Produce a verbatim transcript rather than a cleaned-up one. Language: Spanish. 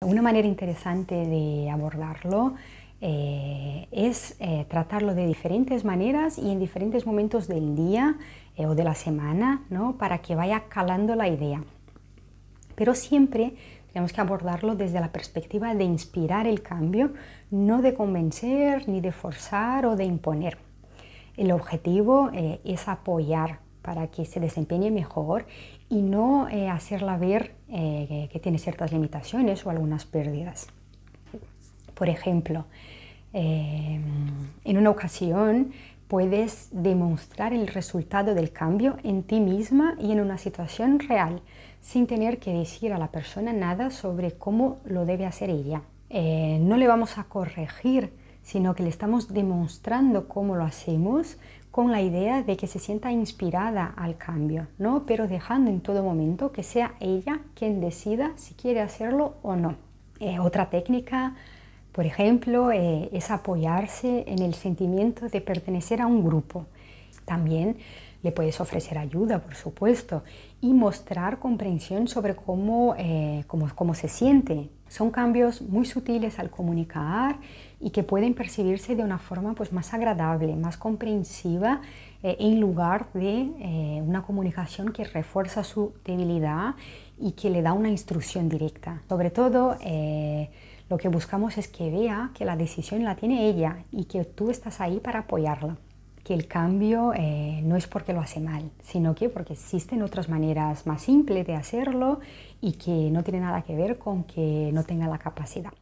Una manera interesante de abordarlo eh, es eh, tratarlo de diferentes maneras y en diferentes momentos del día eh, o de la semana, ¿no? Para que vaya calando la idea. Pero siempre tenemos que abordarlo desde la perspectiva de inspirar el cambio, no de convencer, ni de forzar o de imponer. El objetivo eh, es apoyar para que se desempeñe mejor y no eh, hacerla ver eh, que tiene ciertas limitaciones o algunas pérdidas. Por ejemplo, eh, en una ocasión puedes demostrar el resultado del cambio en ti misma y en una situación real, sin tener que decir a la persona nada sobre cómo lo debe hacer ella. Eh, no le vamos a corregir, sino que le estamos demostrando cómo lo hacemos con la idea de que se sienta inspirada al cambio, ¿no? Pero dejando en todo momento que sea ella quien decida si quiere hacerlo o no. Eh, otra técnica, por ejemplo, eh, es apoyarse en el sentimiento de pertenecer a un grupo. También le puedes ofrecer ayuda, por supuesto, y mostrar comprensión sobre cómo, eh, cómo, cómo se siente. Son cambios muy sutiles al comunicar y que pueden percibirse de una forma pues, más agradable, más comprensiva, eh, en lugar de eh, una comunicación que refuerza su debilidad y que le da una instrucción directa. Sobre todo, eh, lo que buscamos es que vea que la decisión la tiene ella y que tú estás ahí para apoyarla. Que el cambio eh, no es porque lo hace mal, sino que porque existen otras maneras más simples de hacerlo y que no tiene nada que ver con que no tenga la capacidad.